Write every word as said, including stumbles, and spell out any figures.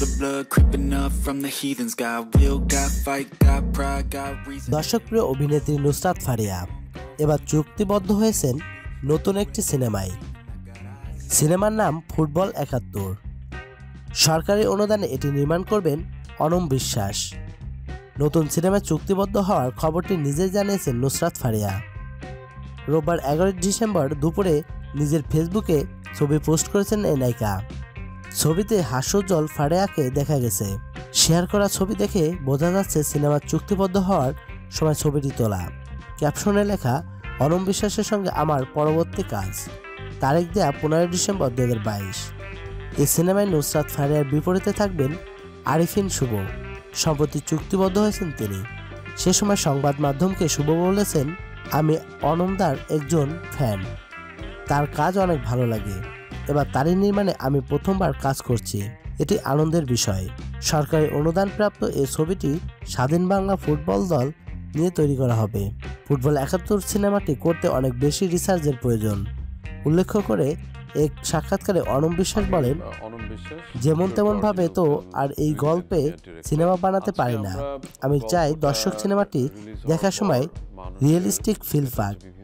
the blood creeping up from the heathens. Got will, got fight, got pride, got reason. দর্শক প্রিয় অভিনেত্রী নুসরাত ফারিয়া এবার চুক্তিবদ্ধ হয়েছেন নতুন একটি সিনেমায়। সিনেমার নাম ফুটবল একাত্তর। সরকারি অনুদানে এটি নির্মাণ করবেন অনম বিশ্বাস। নতুন সিনেমায় চুক্তিবদ্ধ হওয়ার খবরটি নিজেই জানিয়েছেন নুসরাত ফারিয়া। রোববার এগারোই ডিসেম্বর দুপুরে নিজের ফেসবুকে ছবি পোস্ট করেছেন এই নায়িকা। ছবিতে হাস্যোজ্জ্বল ফারিয়াকে দেখা গেছে। শেয়ার করা ছবি দেখে বোঝা যাচ্ছে সিনেমার চুক্তিবদ্ধ হওয়ার সময় ছবিটি তোলা। ক্যাপশনে লেখা, অনম বিশ্বাসের সঙ্গে আমার পরবর্তী কাজ, তারিখ দেয়া পনেরোই ডিসেম্বর দু হাজার বাইশ। এই সিনেমায় নুসরাত ফারিয়ার বিপরীতে থাকবেন আরফিন শুভ। সম্প্রতি চুক্তিবদ্ধ হয়েছেন তিনি। সে সময় সংবাদ মাধ্যমকে শুভ বলেছেন, আমি অনমদার একজন ফ্যান, তার কাজ অনেক ভালো লাগে। এবার তারই নির্মাণে আমি প্রথমবার কাজ করছি, এটি আনন্দের বিষয়। সরকারি অনুদানপ্রাপ্ত এই ছবিটি স্বাধীন বাংলা ফুটবল দল নিয়ে তৈরি করা হবে। ফুটবল একাত্তর সিনেমাটি করতে অনেক বেশি রিসার্চের প্রয়োজন উল্লেখ করে এক সাক্ষাৎকারে অনম বিশ্বাস বলেন, যেমন তেমন ভাবে তো আর এই গল্পে সিনেমা বানাতে পারি না। আমি চাই দর্শক সিনেমাটি দেখার সময় রিয়েলিস্টিক ফিল পাক।